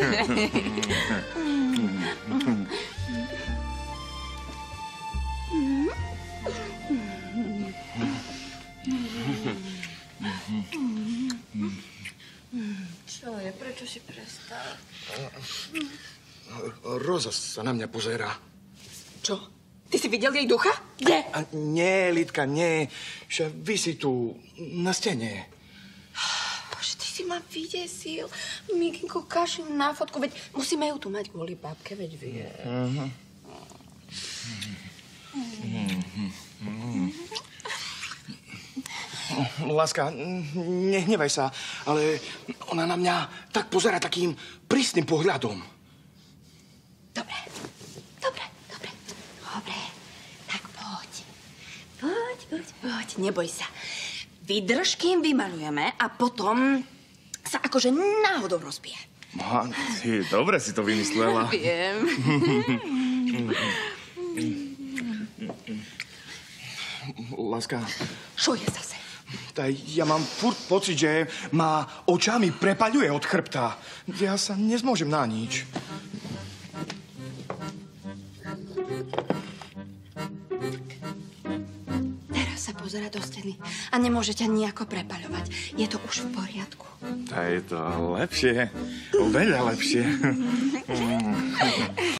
Čo je? Prečo si prestal? Roza sa na mňa pozerá. Čo? Ty si videl jej ducha? Kde? Nie, Lidka, nie. Že visí tu na stene. Bože, ty si ma vydesil. Mikinko, kašli na fotku, veď musíme ju tu mať kvôli babke, veď vie. Láska, nehnevaj sa, ale ona na mňa tak pozerá takým prísnym pohľadom. Dobre. Tak poď. Poď. Neboj sa. Vydrž, kým vymalujeme a potom sa akože náhodou rozbije. Ty, dobre si to vymyslela. Viem. Láska. Čo je zase? Ja mám furt pocit, že ma očami prepaľuje od chrbta. Ja sa nezmôžem na nič. Teraz sa pozerá do steny a nemôže ťa nejako prepaľovať. Je to už v poriadku. Je to lepšie. Oveľa lepšie.